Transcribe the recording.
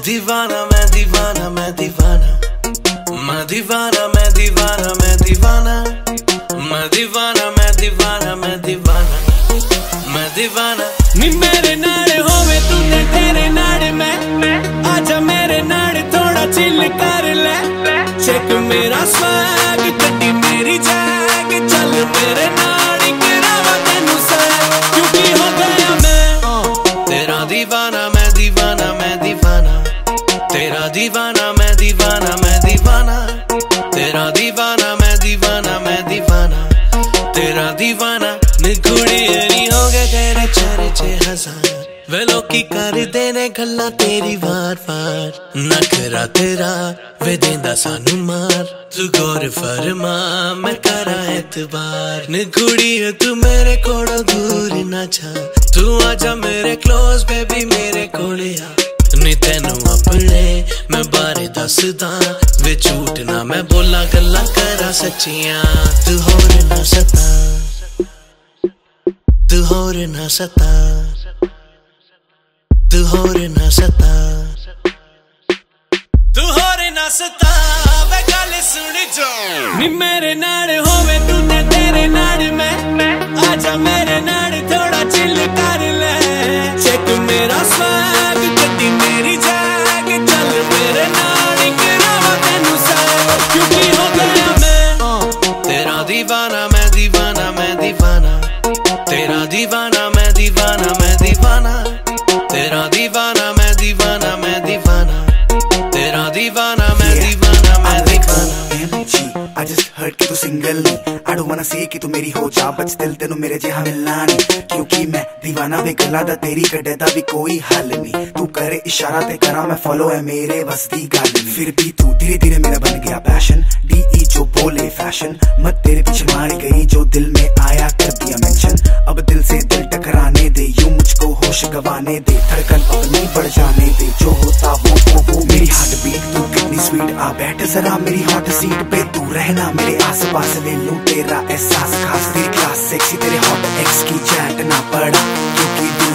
दीवाना मैं दीवाना मैं दीवाना मैं दीवाना मैं दीवाना मैं दीवाना मैं दीवाना मैं दीवाना मैं दीवाना मैं दीवाना नी मेरे नाड़े होवे तू ते तेरे नाड़े मैं आजा मेरे नाड़े थोड़ा चिल कर ले चेक मेरा स्वैग गड्डी मेरी जैग चल मेरे नाड़ी गिरावा तेनू सैग क्योंकि हो गया मैं तेरा दीवाना मैं दीवाना मैं दीवाना तेरा दीवाना मैं दीवाना मैं दीवाना तेरा दीवाना मैं दीवाना मैं दीवाना तेरा दीवाना निगुड़ी नहीं हो गए तेरे चर्चे हजार वे लोकी कर देने गल्ला तेरी वार वार नखरा तेरा वे देंदा सानू मार तू गौर फरमा मैं करा एतबार निगुड़ी है तू मेरे कोलों दूर ना जा तू आजा मेरे क्लोज बेबी मेरे कोले आ नी तेनू अपने मैं बारे दसदा वे झूठ ना मैं बोला गल्ला करा सच्चियां तू होर ना सता तू होर ना सता तू होर ना सता तू होर ना सता वे गल सुन जो नी मेरे नाड़ होवे तू ते तेरे नाड़ मैं आजा मेरे नाड़ थोड़ा चिल कर ले चेक मेरा स्वैग गड्डी मेरी जैग चल मेरे नाड़ गिरावा तेनू सैग क्योंकि हो गया मैं तेरा दीवाना मैं दीवाना मैं दीवाना तेरा दीवाना मैं दीवाना मैं दीवाना तेरा दीवाना मैं दीवाना मैं दीवाना तेरा दीवाना मैं दीवाना मैं दीवाना I just heard कि तू सिंगल नहीं I don't wanna say कि तू मेरी हो जा बच दिल तेनू मेरे जिहा मिलना नहीं क्योंकि मैं दीवाना वे गला दा तेरी कड्डे दा भी कोई हल नहीं तू करे इशारा ते करा मैं फॉलो है मेरे बस दी गल नहीं फिर भी तू धीरे धीरे मेरा बन गया पैशन DE जो बोले फैशन मत तेरे पीछे मारी गई जो दिल में आया कर दिया मेंशन अब दिल से दिल टकराने दे यूं मुझको होश गवाने दे धड़कन अपनी बढ़ जाने दे जो होता वो मेरी हार्ट बीट तू कितनी स्वीट आ बैठ जरा मेरी हॉट सीट पे तू रहना मेरे आस पास ले लूं तेरा एहसास खास तेरी क्लास सेक्सी तेरे हॉट एक्स की चैट ना पड़ा क्योंकि